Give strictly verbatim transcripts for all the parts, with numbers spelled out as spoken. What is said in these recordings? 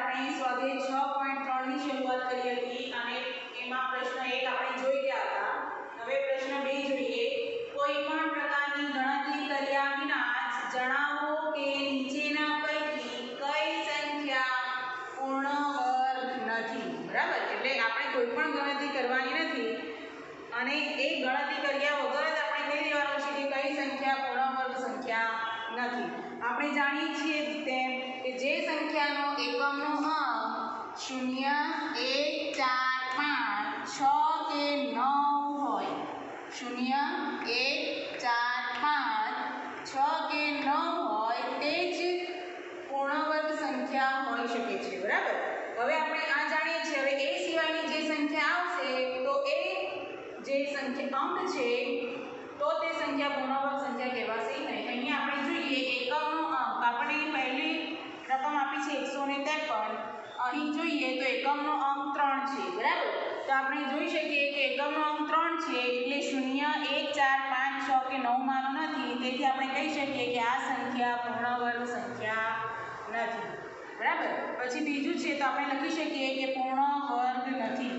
આપણે સ્વાધ્યાય છ પોઈન્ટ ત્રણ ની શરૂઆત કરી હતી અને એમાં પ્રશ્ન એક આપણે જોઈ ગયા હતા. હવે પ્રશ્ન બે જોઈએ. કોઈ પણ પ્રકારની ગણતરી કર્યા વિના જણાવો કે નીચેના પૈકી કઈ સંખ્યા પૂર્ણ વર્ગ નથી. બરાબર, એટલે આપણે કોઈ પણ ગણતરી કરવાની નથી અને એ ગણતરી કર્યા વગર જ આપણે કહી દેવાનું છે કે કઈ સંખ્યા પૂર્ણ વર્ગ સંખ્યા નથી. આપણે જાણીએ છીએ તેમ કે જે સંખ્યાનો એકમનો અંક શૂન્ય, એક, ચાર, પાંચ, છ કે નવ હોય, શૂન્ય, એક, ચાર, પાંચ, છ કે નવ હોય તે જ પૂર્ણ વર્ગ સંખ્યા હોઈ શકે છે. બરાબર, હવે આપણે આ જાણીએ છીએ. હવે એ સિવાયની જે સંખ્યા આવશે તો એ જે સંખ્યા અંક છે તો તે સંખ્યા પૂર્ણ વર્ગ સંખ્યા કહેવાશે નહીં. અહીંયા આપણે જોઈએ એકમનો અંક, આપણે પહેલી રકમ આપી છે એકસો ત્રેપન. અહીં જોઈએ તો એકમનો અંક ત્રણ છે. બરાબર, તો આપણે જોઈ શકીએ કે એકમનો અંક ત્રણ છે એટલે શૂન્ય, એક, ચાર, પાંચ, છ કે નવ માનો નથી. તેથી આપણે કહી શકીએ કે આ સંખ્યા પૂર્ણ વર્ગ સંખ્યા નથી. બરાબર, પછી બીજું છે તો આપણે લખી શકીએ કે પૂર્ણ વર્ગ નથી.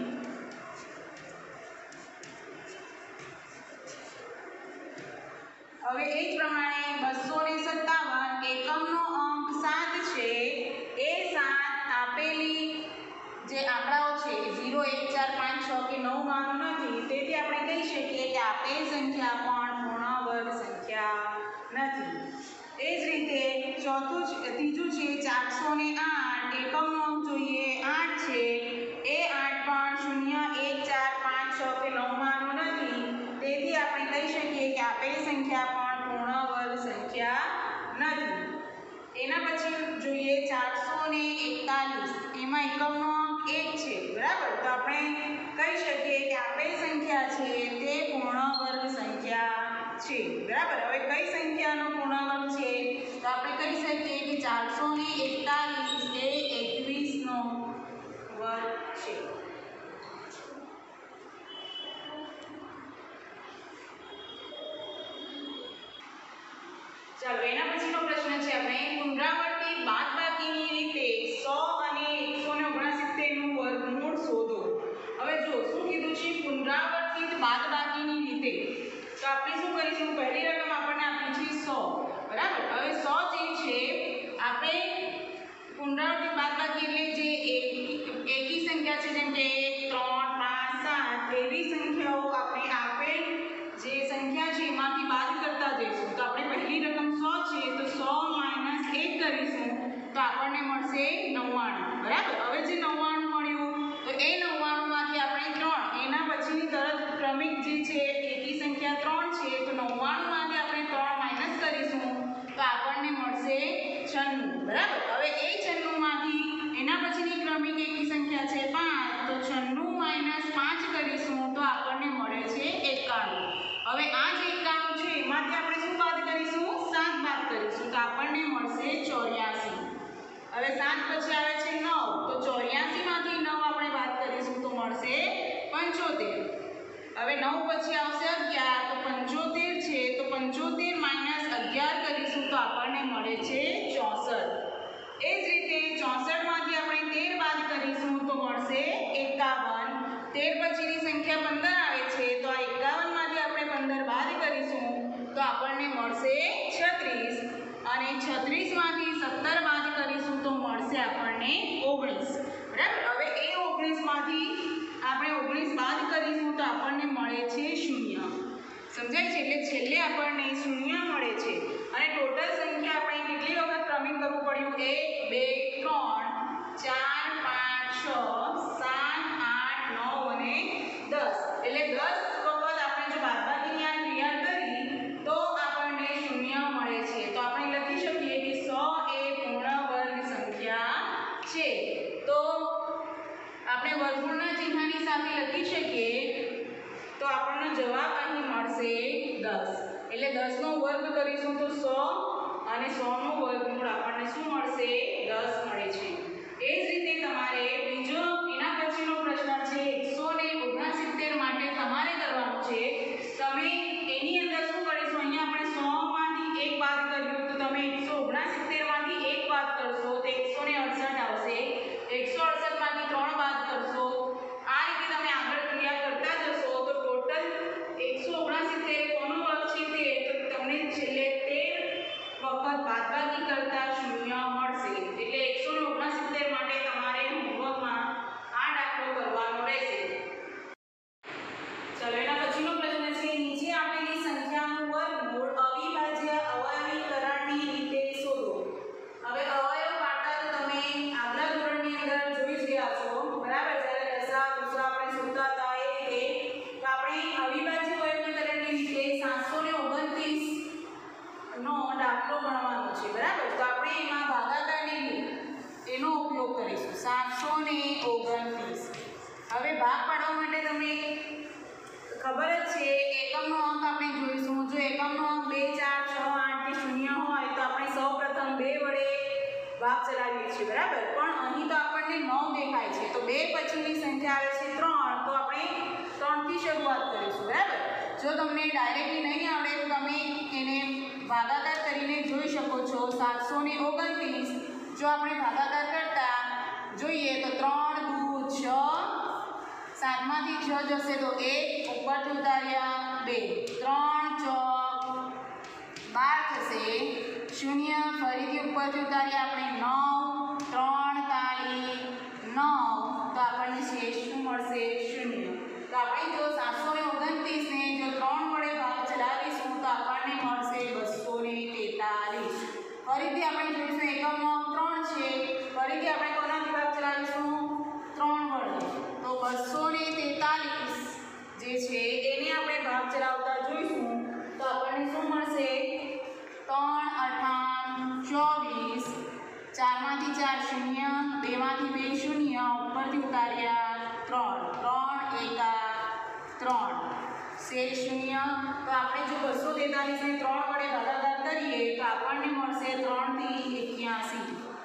હવે એ જ પ્રમાણે બસો સત્તાવન એકમનો અંક સાત છે. એ સાત આપેલી જે આંકડાઓ છે ઝીરો, એક, ચાર, પાંચ, છ કે નવ માનો નથી. તેથી આપણે કહી શકીએ કે આપેલ સંખ્યા પણ પૂર્ણ વર્ગ સંખ્યા નથી. એ જ રીતે ચોથું ત્રીજું છે ચારસો આઠ એકમનો અંક જોઈએ આઠ છે. એ આઠ પણ શૂન્ય, એક, ચાર, પાંચ, છ કે નવ માનો નથી. તેથી આપણે કહી શકીએ કે આપેલ સંખ્યા પણ પૂર્ણ વર્ગ સંખ્યા નથી. એના પછી જોઈએ ચારસો એકતાલીસ, એમાં એકમનો અંક એક છે. બરાબર, તો આપણે કહી શકીએ કે આપેલ સંખ્યા છે તે પૂર્ણ વર્ગ સંખ્યા છે. બરાબર, હવે કઈ સંખ્યાનો પૂર્ણ વર્ગ છે તો આપણે કહી શકીએ કે ચારસો એકતાલીસ એ એકવીસ નો વર્ગ છે. ચાલો એના પછીનો પ્રશ્ન છે આપણે પુનરાવર્તિત બાદબાકીની રીતે સો અને એકસો ઓગણસિત્તેર નું વર્ગમૂળ શોધો. હવે જો શું કીધું છે પુનરાવર્તિત બાદબાકીની રીતે, તો આપણે શું કરીશું, પહેલી રકમ આપણને આપી છે સો. બરાબર, હવે સો જે છે આપણે પુનરાવર્તિત બાદબાકી એટલે જે એકી સંખ્યા છે જેમ કે એક, ત્રણ, પાંચ, સાત એવી સંખ્યાઓ આપણે આપેલ જે સંખ્યા છે એમાંથી બાદ કરતા જઈશું. તો આપણે પહેલી રકમ સો છે તો સો માઇનસ એક કરીશું તો આપણને મળશે નવ્વાણું. બરાબર, હવે જે નવ્વાણું મળ્યું તો એ નવ્વાણું માંથી આપણે ત્રણ, એના પછીની તરત ક્રમિક જે છે એકી સંખ્યા ત્રણ છે તો નવ્વાણું માંથી આપણે ત્રણ માઇનસ કરીશું તો આપણને મળશે છન્નું. બરાબર, હવે એ છન્નું માંથી એના પછીની ક્રમિક એકી સંખ્યા છે પાંચ તો છન્નું માઇનસ પાંચ કરીશું તો આપણને મળે છે એકાણું. હવે આ જે એકાણું છે એમાંથી આપણે શું બાદ કરીશું, સાત બાદ કરીશું તો આપણને મળશે ચોર્યાસી. હવે સાત પછી આવે છે નવ તો ચોર્યાસી માંથી નવ આપણે બાદ કરીશું તો મળશે પંચોતેર. હવે નવ પછી આવશે અગિયાર તો પંચોતેર છે તો પંચોતેર માઇનસ અગિયાર કરીશું તો આપણને મળે છે ચોસઠ. એ જ રીતે ચોસઠ માંથી આપણે તેર બાદ કરીશું તો મળશે એકાવન. તેર પછીની સંખ્યા પંદર આવે છે તો આ એકાવન માંથી આપણે પંદર બાદ કરીશું તો આપણને મળશે છત્રીસ. અને છત્રીસ માંથી સત્તર બાદ કરીશું તો મળશે આપણને ઓગણીસ. બરાબર, હવે એ ઓગણીસ માંથી આપણે ઓગણીસ બાદ કરીશું તો આપણને મળે છે શૂન્ય. સમજાય છે, એટલે છેલ્લે આપણને શૂન્ય મળે છે. અને ટોટલ સંખ્યા આપણે કેટલી વખત ક્રમિક કરવું પડ્યું, એક, બે, ત્રણ, ચાર, પાંચ, છ, સાત, આઠ, નવ અને દસ. એટલે દસ વખત આપણે જો બાદબાકીની આ ક્રિયા કરી તો આપણને શૂન્ય મળે છે. તો આપણે લખી શકીએ કે સો એ પૂર્ણ વર્ગ સંખ્યા છે. તો આપણે વર્ગમૂળના ચિહ્નની સાથે લખી શકીએ તો આપણને જવાબ અહીં મળશે દસ. એટલે દસ નો વર્ગ કરીશું તો સો અને સો નું વર્ગમૂળ આપણને શું મળશે, દસ મળે છે. એ જ રીતે તમારે બીજો એના પછીનો પ્રશ્ન છે એકસો ઓગણસિત્તેર માટે તમારે કરવાનું છે. તમે એની અંદર શું કરીશું, અહીંયા આપણે સો માંથી એક બાદ કર્યું તો તમે એકસો ઓગણસિત્તેર માંથી એક બાદ કરશો તો એકસો અડસઠ આવશે. બાદબાકી કરતા શૂન્ય મળશે. એટલે એકસો ઓગણસિત્તેર માટે તમારે હોમવર્કમાં આ દાખલો કરવાનો રહેશે. ચલો એના પછીનો પ્રશ્ન છે નીચે આપેલી સંખ્યાનું વર્ગમૂળ અવિભાજ્ય અવયવીકરણની રીતે શોધો. હવે અવયવ પાડતા તો તમે આગલા ધોરણની અંદર જોઈ જ ગયા છો બરાબર. જ્યારે લસા ભૂસા આપણે શોધતા હતા એ રીતે તો આપણે અવિભાજ્ય અવયવીકરણની રીતે સાતસો ઓગણત્રીસ નો દાખલો ગણવાનો છે બરાબર. તો આપણે એમાં ભાગાકારની રીત એનો ઉપયોગ કરીશું. સાતસો ઓગણત્રીસ. હવે ભાગ પાડવા માટે તમને ખબર જ છે એકમનો અંક આપણે જોઈશું. જો એકમનો અંક બે ચાર છ આઠ કે શૂન્ય હોય તો આપણે સૌ પ્રથમ બે વડે ભાગ ચલાવીએ છીએ બરાબર. પણ અહીં તો આપણને નવ દેખાય છે તો બે પછીની સંખ્યા આવે છે ત્રણ તો આપણે ત્રણથી શરૂઆત કરીશું બરાબર. જો તમને ડાયરેક્ટલી નહીં આવડે તો તમે એને ભાગાકાર કરીને જોઈ શકો છો. સાતસો ઓગણત્રીસ જો આપણે ભાગાકાર કરતા જોઈએ તો ત્રણ દુ છ, સાતમાંથી છ જશે તો એક, ઉપરથી ઉતાર્યા બે, ત્રણ ચોક બાર થશે, શૂન્ય ફરીથી ઉપરથી ઉતાર્યા આપણે નવ, ત્રણ તાળી નવ તો આપણને શેષ શું મળશે? શૂન્ય. તો આપણે જો સાતસો ઓગણત્રીસને જો ત્રણ વડે ભાગ ચલાવીશું તો આપણને મળશે બસો તેતાલીસ. ફરીથી આપણે જોઈશું એકમનો ત્રણ છે, ફરીથી આપણે કોનાથી ભાગ ચલાવીશું? ત્રણ વડે. તો બસો તેતાલીસ જે છે એને આપણે ભાગ ચલાવતા જોઈશું તો આપણને શું મળશે? ત્રણ અઠામ ચોવીસ, ચારમાંથી ચાર શૂન્ય, બેમાંથી બે શૂન્ય, ઉપરથી ઉતાર્યા ત્રણ, ત્રણ એકા ત્રણ, શેષ શૂન્ય. તો આપણે જો બસો તેતાલીસને ત્રણ વડે ભાગાકાર કરીએ તો આપણને મળશે ત્રણથી એક્યાસી.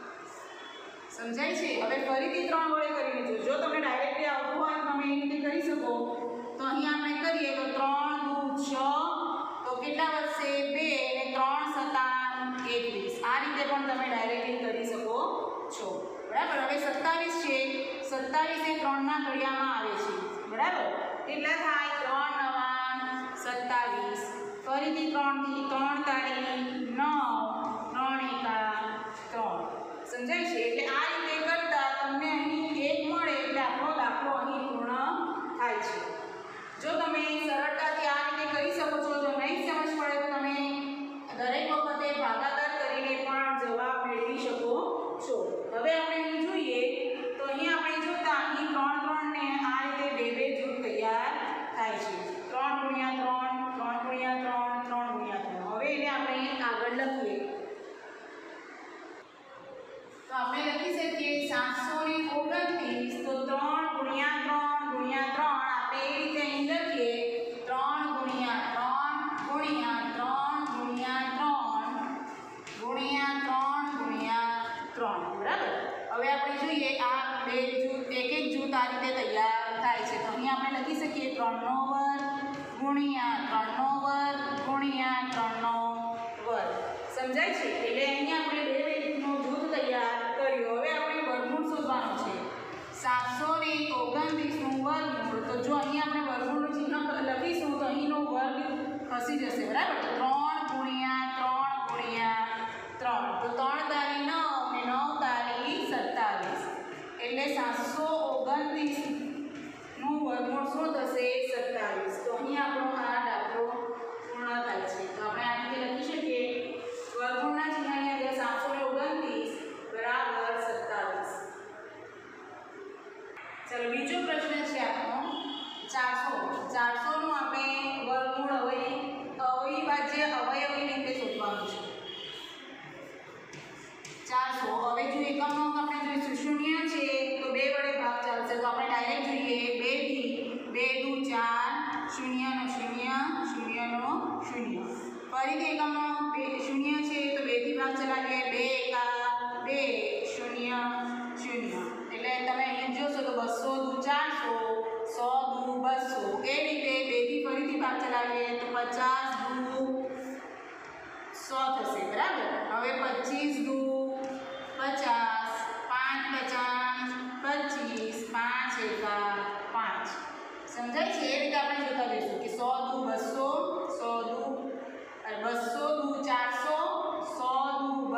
સમજાય છે? હવે ફરીથી ત્રણ વડે કરીને જો જો તમને ડાયરેક્ટલી આવતું હોય તો તમે એ રીતે કરી શકો. તો અહીં આપણે કરીએ તો ત્રણ દુ છ તો કેટલા વધશે? બે અને ત્રણ સત્તા એકવીસ. આ રીતે પણ તમે ડાયરેક્ટલી કરી શકો છો બરાબર. હવે સત્તાવીસ છે, સત્તાવીસ એ ત્રણના ઘડિયામાં આવે છે બરાબર. કેટલા થાય? ત્રણ નવા સત્તાવીસ, ફરીથી ત્રણથી ત્રણ તાળી નવ, ત્રણ એકા ત્રણ. સમજાય છે? એટલે આ રીતે કરતા તમને અહીં એક મળે એટલે આપણો દાખલો અહીં પૂર્ણ થાય છે. જો તમે સરળતાથી આ રીતે કરી શકો છો. જો નહીં સમજ પડે તો તમે દરેક વખતે ભાગાકાર કરીને પણ જવાબ મેળવી શકો છો. હવે આપણે અહીં જોઈએ તો અહીં આપણે જોતા અહીં ત્રણ ત્રણ ને આ રીતે બે બે જૂથ તૈયાર થાય છે. ત્રણ ગુણ્યા ત્રણ, ત્રણ ગુણ્યા ત્રણ, ત્રણ ગુણ્યા ત્રણ. હવે એને આપણે આગળ લખીએ તો આપણે લખી શકીએ સાતસો ઓગણત્રીસ તો ત્રણ ગુણ્યા ત્રણ ગુણ્યા ત્રણ આપણે એ રીતે અહીં લખીએ ત્રણ ગુણ્યા ત્રણ ગુણ્યા ત્રણ ગુણ્યા ત્રણ ગુણ્યા ત્રણ ગુણ્યા ત્રણ બરાબર. હવે આપણે જોઈએ આ બે જૂથ એક એક જૂથ આ રીતે તૈયાર થાય છે. તો અહીં આપણે લખી શકીએ ત્રણનો વર્ગ ગુણ્યા ત્રણનો વર્ગ ગુણ્યા ત્રણનો વર્ગ. સમજાય છે? એટલે અહીંયા આપણે બે વેરીનો જૂથ તૈયાર કર્યું. હવે આપણે વર્ગમૂળ શોધવાનું છે. સાતસો ઓગણત્રીસનું વર્ગમૂળ તો જો અહીં આપણે વર્ગમૂળનું ચિહ્ન લખીશું તો અહીંનો વર્ગ ખસી જશે બરાબર. તો ત્રણ ગુણ્યા ત્રણ ગુણ્યા ત્રણ તો ત્રણ તારી નવ અને નવ તારી સત્તાવીસ એટલે સાતસો ઓગણત્રીસનું વર્ગમૂળ શું થશે? સત્તાવીસ. તો અહીં આપણો આ દાખલો પૂર્ણ થાય છે. તો આપણે આ રીતે લખી શકીએ વર્ગમૂળના ચિહ્નની અંદર સાતસો ઓગણત્રીસ બરાબર સત્તાવીસ. ચલો બીજો પ્રશ્ન છે આપણો ચારસો. ચારસો નું આપણે વર્ગમૂળ અવયવી અવિભાજ્ય અવયવી રીતે શોધવાનું છે. ચારસો. હવે જો એકમનો અંક આપણે જોઈશું શૂન્ય છે તો બે વડે ભાગ ચાલશે. તો આપણે ડાયરેક્ટ જોઈએ બે થી બે દુ ચાર, શૂન્ય નો શૂન્ય, શૂન્ય નો શૂન્ય. ફરીથી એકમનો બે શૂન્ય છે તો બે થી ભાગ ચલાવીએ બે એકા બે, શૂન્ય શૂન્ય. એટલે તમે અહીં જોશો તો બસો દુ ચારસો, સો દુ બસો. એ રીતે બે થી ફરીથી ભાગ ચલાવીએ તો પચાસ દુ સો થશે બરાબર. હવે પચીસ દુ પચાસ, પાંચ પચાસ પચીસ, પાંચ એકા પાંચ. સમજાય છે? એ રીતે આપણે જોતા જઈશું કે સો દુ બસો, સો દુ બસો દુ ચારસો, સો દુ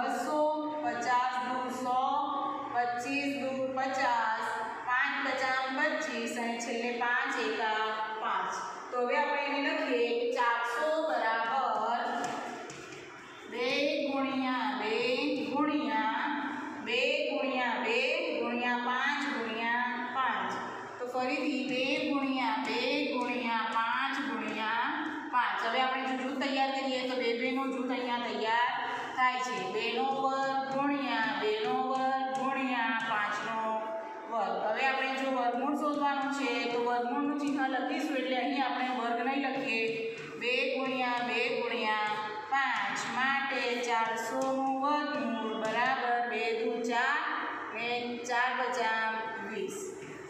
પચાસ, પાંચ પચાસ પચીસ અને છેલ્લે પાંચ એકા પાંચ. તો હવે આપણે એને લખીએ કે ચારસો બરાબર બે ગુણ્યા બે ગુણ્યા બે ગુણ્યા બે ગુણ્યા પાંચ ગુણ્યા પાંચ. તો ફરીથી બે ગુણ્યા બે ગુણ્યા પાંચ ગુણ્યા પાંચ. હવે આપણે જો જૂથ તૈયાર કરીએ તો બે બેનું જૂથ અહીંયા તૈયાર થાય છે. બેનો વર્ગ ગુણ્યા બેનો વર્ગ ગુણ્યા પાંચનો વર્ગ. હવે આપણે જો વર્ગમૂળ શોધવાનું છે તો વર્ગમૂળનું ચિહ્ન લખીશું એટલે અહીં આપણે વર્ગ નહીં લખીએ. બે ગુણ્યા બે ગુણ્યા પાંચ માટે ચારસોનું વર્ગમૂળ બરાબર બે દુ ચાર ને ચાર પચાસ વીસ.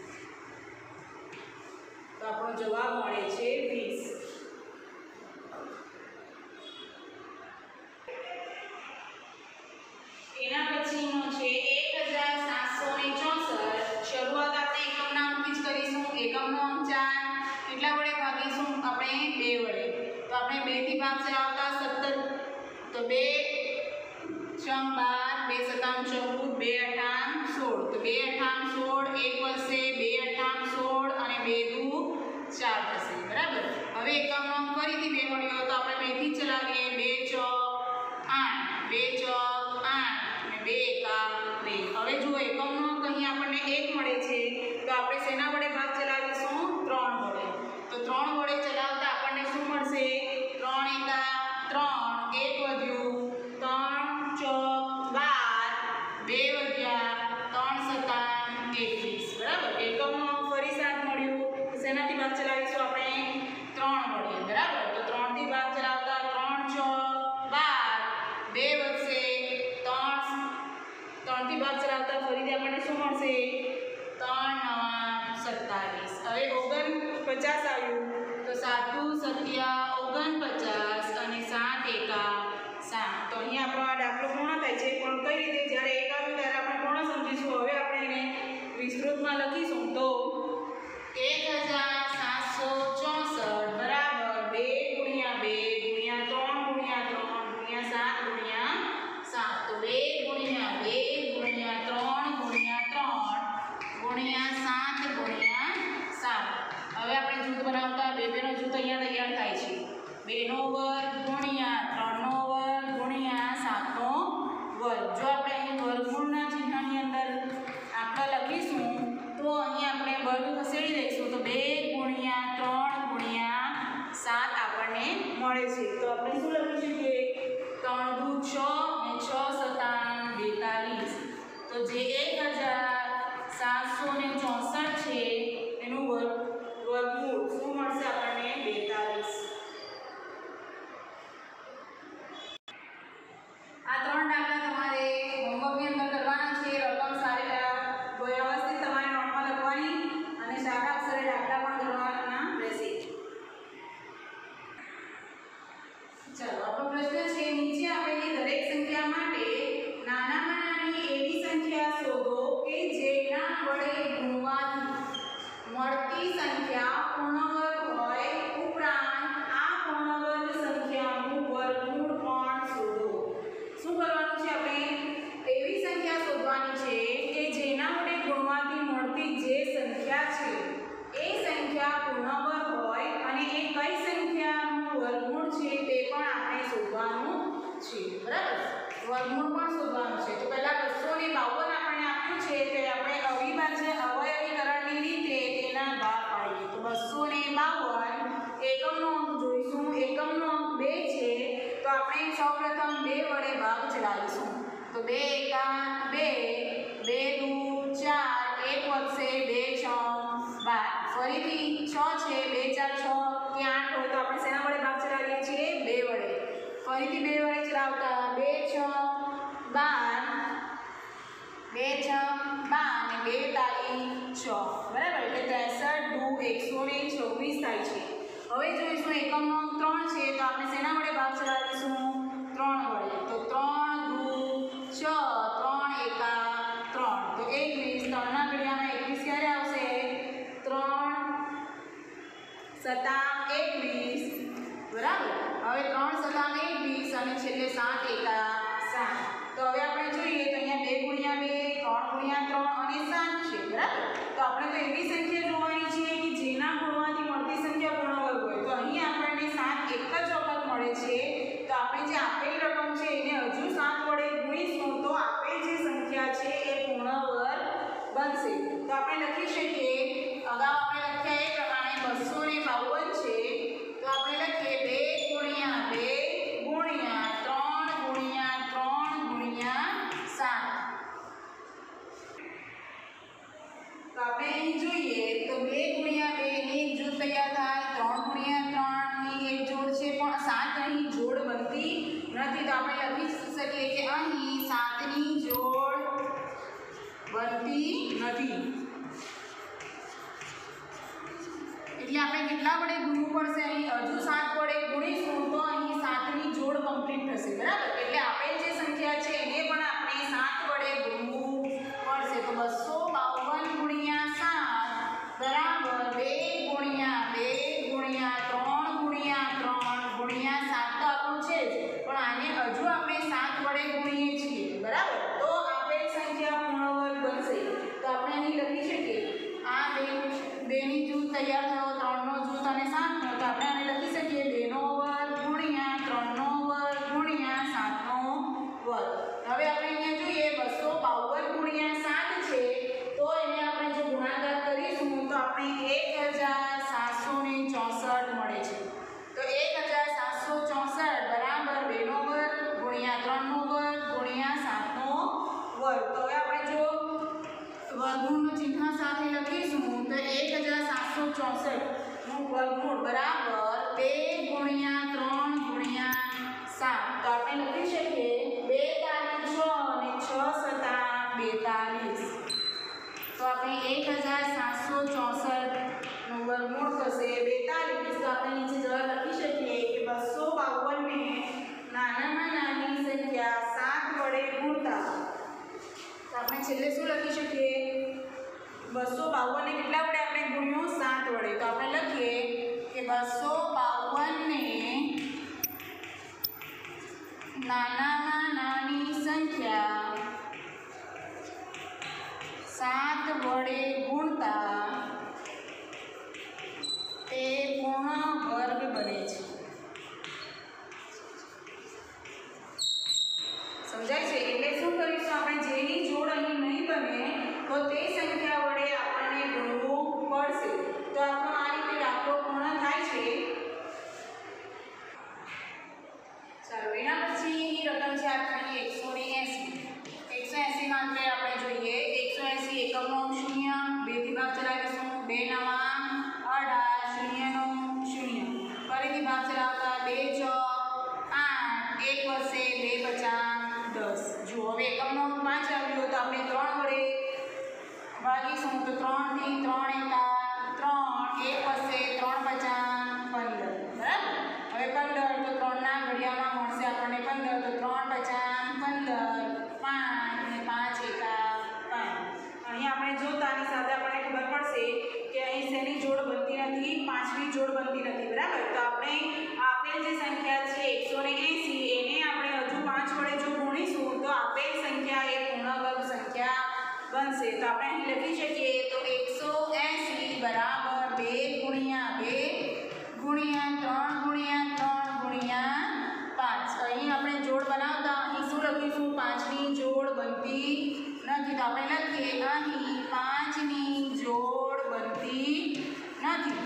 તો આપણો જવાબ મળે છે વીસ. એના પછીનો છે એક હજાર સાતસો ને ચોસઠ. શરૂઆત આપણે એકમના અંકથી જ કરીશું. એકમનો અંક ચાર, કેટલા વડે ભાગીશું? આપણે બે વડે. તો આપણે બે થી ભાગ ચલાવતા સત્તર, તો બે છમ બાર, બે સતામ ચૌદ, બે અઠામ સોળ. તો બે અઠામ સોળ, એક વધશે, બે અઠામ સોળ અને બે દુ ચાર થશે. બરાબર. હવે એકમનો અંક ફરીથી બે મળ્યો તો આપણે બે થી ચલાવીએ. બે ચોક આઠ, બે ચોક આઠ અને બે એકા બે. હવે જો એકમનો અંક અહીં આપણને એક મળે છે તો આપણે શેના વડે ભાગ ચલાવીશું? ત્રણ વડે. તો ત્રણ વડે ચલાવતા આપણને શું મળશે? ત્રણ એકા ત્રણ, એક વધ્યું, ત્રણ ચોક બાર, બે વધ્યા, ત્રણ સતામ એકવીસ. બરાબર. એકમનો અંક ફરી સાત મળ્યું તો શેનાથી ભાગ ચલાવીશું? આપણે ત્રણ વડે. બરાબર. તો ત્રણ થી ભાગ ચલાવતા ત્રણ ચોક બાર, બે વધશે, ત્રણ ત્રણ થી ભાગ ચલાવતા ફરીથી આપણને શું મળશે? ત્રણ નવા સત્તાવીસ. હવે ઓગણપચાસ આવ્યું તો સાતુ સત્યા ઓગણપચાસ અને સાત એકા સાત. તો અહીંયા આપણો આ દાખલો પૂર્ણ થાય છે. પણ કઈ રીતે? જ્યારે એક આવ્યું ત્યારે આપણે પૂર્ણ સમજીશું. હવે આપણે એને વિસ્તૃતમાં લખીશું. તો એક હજાર સાતસો ચોસઠ બરાબર બે ગુણ્યા બે ગુણ્યા ત્રણ ગુણ્યા ત્રણ ગુણ્યા સાત ગુણ્યા સાત. તો બે ગુણ્યા બે ગુણ્યા ત્રણ ગુણ્યા ત્રણ ગુણ્યા સાત ગુણ્યા સાત. હવે આપણે જૂથ બનાવતા બે બેનો જૂથ અહીંયા તૈયાર થાય છે. બેનો વર્ગ ગુણ્યા ત્રણનો વર્ગ ગુણ્યા સાતનો વર્ગ. જો આપણે અહીં વર્ગમૂળના ચિહ્નની અંદર આપણે લખીશું તો અહીં આપણે વર્ગ ખસેડી દઈશું તો બે ગુણ્યા ત્રણ ગુણ્યા સાત આપણને મળે છે. તો આપણે શું લખી શકીએ? ત્રણ દુ છ ને છ સતામ બેતાલીસ. તો જે એક હજાર સાતસો ને ચોસઠ છે એનું વર્ગ વર્ગમૂળ શું મળશે આપણને? બેતાલીસ. આ ત્રણ દાખલા તમારે હોમવર્કની અંદર કરવાના છે. રકમ સારી વ્યવસ્થિત તમારે નોટમાં લખવાની અને સારા અક્ષરે દાખલા પણ કરવાના રહેશે. ચાલો આપણો પ્રશ્ન છે નીચે આપેલી દરેક સંખ્યા માટે નાનામાં નાની એવી સંખ્યા શોધો કે જેના વડે ગુણવાથી મળતી સંખ્યા પૂર્ણવર્ગ હોય. ઉપરાંત આ પૂર્ણવર્ગ સંખ્યાનું વર્ગમૂળ પણ શોધો. શું કરવાનું છે? આપણે એવી સંખ્યા શોધવાની છે કે જેના વડે ગુણવાથી મળતી જે સંખ્યા છે એ સંખ્યા પૂર્ણવર્ગ હોય અને એ કઈ સંખ્યાનું વર્ગમૂળ છે તે પણ આપણે શોધવાનું છે. બરાબર. વર્ગમૂળ પણ શોધવાનું છે. તો પહેલા બસો ને બાવન આપણને આપ્યું છે તે આપણે અવિભાજ્ય અવયવીકરણની રીતે તેના ભાગ પાડીએ. તો બસો ને બાવન એકમનો અંક જોઈશું. એકમનો અંક બે છે તો આપણે સૌપ્રથમ બે વડે ભાગ ચલાવીશું. તો બે એકા બે, બે દુ ચાર, એક વધશે, બે છ બાર. ફરીથી છ છે, બે ચાર છ કે આઠ હોય તો આપણે શેના વડે ભાગ ચલાવીએ છીએ? બે વડે. ફરીથી બે વડે ચલાવતા બે છ બાર, બે છ બાર અને બે તારી છ. બરાબર. એટલે ત્રેસઠ દુ એકસો ને છવ્વીસ થાય છે. હવે જોઈશું એકમનો અંક ત્રણ છે તો આપણે શેના વડે ભાગ ચલાવીશું? ત્રણ વડે. તો ત્રણ દુ છ, ત્રણ એકા ત્રણ. તો એકવીસ. ત્રણના ઘડિયામાં એકવીસ ક્યારે આવશે? ત્રણ સતામ એકવીસ. બરાબર. હવે ત્રણ સતામ એકવીસ અને છેલ્લે સાત એકા સાત. તો હવે આપણે જોઈએ તો અહીંયા બે ગુણ્યા બે ત્રણ ગુણ્યા ત્રણ અને સાત છે, બરાબર. તો આપણે તો એવી સંખ્યા જોવાની છે કે જેના ગુણવાથી મળતી સંખ્યા પૂર્ણ વર્ગ હોય. તો અહીં આપણને સાત એક જ વખત મળે છે. તો આપણે જે આપેલ રકમ છે એને હજુ સાત વડે ગુણીશું તો આપેલ જે સંખ્યા છે એ પૂર્ણ વર્ગ બનશે. તો આપણે લખી શકીએ, અગાઉ આપણે લખ્યા એ પ્રમાણે બસો ને બાવન છે. તો આપણે લખીએ બે ગુણ્યા બે ગુણ્યા ત્રણ ગુણ્યા ત્રણ ગુણ્યા સાત. તો આપણે અહીં જોઈએ તો બે ગુણ્યા બે ની એક જોડ તૈયાર થાય, ત્રણ ગુણ્યા ત્રણ ની એક જોડ છે, પણ સાત અહીં જોડ બનતી નથી. તો આપણે લખી શકીએ કે અહીં સાત ની જોડ બનતી નથી. એટલે આપણે કેટલા વડે ગુણવું પડશે? અહીં હજુ સાત વડે ગુણીશું તો અહીં સાત ની જોડ કમ્પ્લીટ થશે, બરાબર. એટલે આપેલ જે સંખ્યા છે એને પણ આપણે સાત વડે ગુણવું પડશે. તો બસો બાવન ગુણ્યા સાત બરાબર બે ગુણ્યા બે ગુણ્યા ત્રણ ગુણ્યા ત્રણ ગુણ્યા સાત. તો આપણું છે જ, પણ આને હજુ આપણે સાત વડે ગુણીએ છીએ, બરાબર. તો આપેલ સંખ્યા પૂર્ણ વર્ગ બનશે. તો આપણે અહીં લખી શકીએ આ બે બે ની જૂથ તૈયાર થયો, ત્રણ નો જૂથ અને સાત નો. તો આપણે આને લખી શકીએ બે નો વર્ગ ગુણ્યા ત્રણ નો વર્ગ ગુણ્યા સાત નો વર્ગ. હવે આપણે અહીંયા જોઈએ બસો બાવન ગુણ્યા સાત છે. તો એને આપણે જો ગુણાકાર કરીશું તો આપણે એક હજાર સાતસો ને ચોસઠ મળે છે. તો એક હજાર સાતસો ચોસઠ બરાબર બે નો વર્ગ ગુણ્યા ત્રણ નો વર્ગ ગુણ્યા સાત નો વર્ગ. તો હવે આપણે જો વર્ગમૂળનું ચિહ્ન સાથે લખીશું તો એક હજાર સાતસો ચોસઠ નું વર્ગમૂળ બરાબર બે ગુણ્યા ત્રણ ગુણ્યા સાત. તો આપણે લખી શકીએ બેતાલીસ છ અને છ સત્તા બેતાલીસ. તો આપણે એક હજાર સાતસો ચોસઠ નું વર્ગમૂળ થશે બેતાલીસ. તો આપણે નીચે જવાબ લખી શકીએ કે બસો બાવન ને નાનામાં નાની સંખ્યા સાત વડે ગુણતા. તો આપણે છેલ્લે શું લખી શકીએ? બસો બાવન ને કેટલા વડે આપણે ગુણ્યું? સાત વડે. તો આપણે લખીએ કે બસો બાવન ને નાનામાં નાની સંખ્યા સાત વડે ગુણતા તે પૂર્ણ વર્ગ બને છે. સમજાય છે? એટલે શું કરીશું આપણે? જેની જોડ અહીં નહીં બને તો તે સંખ્યા વડે આપણને ગુણવું પડશે. તો આપણો આ રીતે દાખલો પૂર્ણ થાય છે. ચાલો એના પછીની રકમ છે આપણી એકસો એંસી. એકસો એંસી માટે આપણે જોઈએ એકસો એંસી એકમનો શૂન્ય, બે થી ભાગ ચલાવીશું, બે નવા અઢાર, શૂન્ય નો શૂન્ય, ફરીથી ભાગ ચલાવતા બે ચોક આઠ, એક વધશે બે પચાસ દસ. જો હવે એકમનો પાંચ આવ્યો તો આપણે ત્રણ વડે ભાગીશું તો ત્રણ થી ત્રણ એકા ત્રણ, એક વધશે ત્રણ પચાસ પંદર, બરાબર. હવે પંદર તો ત્રણના ઘડિયામાં મળશે આપણને પંદર. તો ત્રણ પચાસ પંદર, પાંચ અને પાંચ એકા પાંચ. અહીં આપણે જોતાની સાથે આપણને ખબર પડશે કે અહીં શેની જોડ બનતી નથી? પાંચની જોડ બનતી નથી, બરાબર. તો આપણે આપેલ જે સંખ્યા છે એકસો એંસી એને આપણે હજુ પાંચ વડે જો ગુણીશું તો આપેલ સંખ્યા એ પૂર્ણ વર્ગ સંખ્યા બનશે. તો આપણે અહીં લખી શકીએ તો એકસો એંસી બરાબર બે ગુણ્યા બે ગુણ્યા ત્રણ ગુણ્યા ત્રણ ગુણ્યા પાંચ. અહીં આપણે જોડ બનાવતા અહીં શું લખીશું? પાંચની જોડ બનતી નથી. તો આપણે લખીએ અહીં પાંચની જોડ બનતી નથી.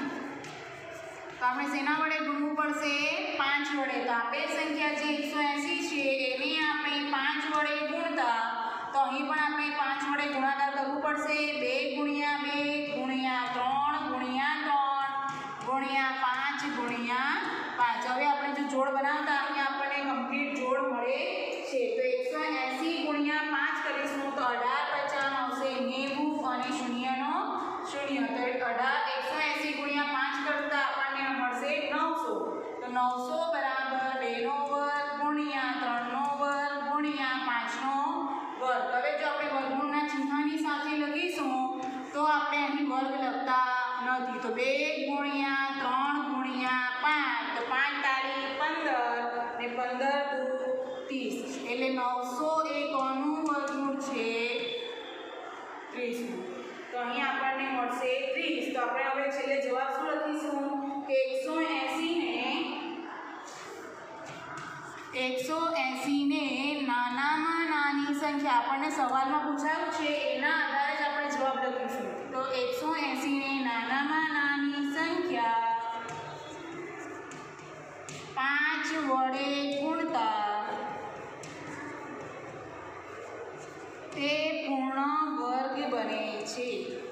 તો આપણે શેના વડે ગુણવું પડશે? પાંચ વડે. તો આપેલ સંખ્યા જે એકસો એંસી છે એને આપણે પાંચ વડે ગુણતા તો અહીં પણ આપણે પાંચ વડે ગુણાકાર કરવું પડશે. બે ગુણ્યા બે ગુણ્યા ત્રણ ગુણ્યા ત્રણ ગુણ્યા પાંચ ગુણ્યા પાંચ. હવે આપણે જો જોડ બનાવતા અહીં આપણને કમ્પ્લીટ જોડ મળે છે. તો એકસો એંસી ગુણ્યા પાંચ કરીશું તો અઢાર પચાસ આવશે નેવું અને શૂન્યનો શૂન્ય. તો અઢાર એકસો એંસી ગુણ્યા પાંચ કરતા આપણને મળશે નવસો. તો નવસો બરાબર બે નો વર્ગ ગુણ્યા ત્રણ નો વર્ગ ગુણ્યા પાંચ નો વર્ગ. હવે જો આપણે વર્ગમૂળના ચિહ્નની સાથે લખીશું તો આપણે અહીં વર્ગ લખતા નથી. તો બે ગુણ્યા ત્રણ ગુણ્યા પાંચ તો પાંચ તારીખ પંદર ને પંદર દુ ત્રીસ. એટલે નવસો એ કોનું વર્ગમૂળ છે? એકસો એંસીને નાનામાં નાની સંખ્યા આપણને સવાલમાં પૂછાયું છે એના આધારે જ આપણે જવાબ લખીશું. તો એકસો એંસીને નાનામાં નાની સંખ્યા પાંચ વડે ગુણતા તે પૂર્ણ વર્ગ બને છે.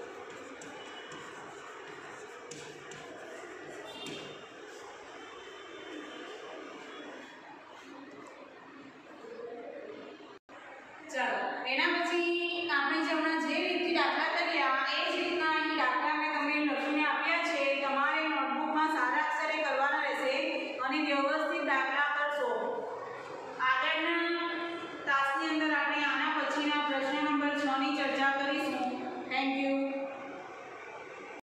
ચાલો એના પછી આપણે જે હમણાં જે રીતથી દાખલા કર્યા એ જ રીતના અહીં દાખલા મેં તમને લખીને આપ્યા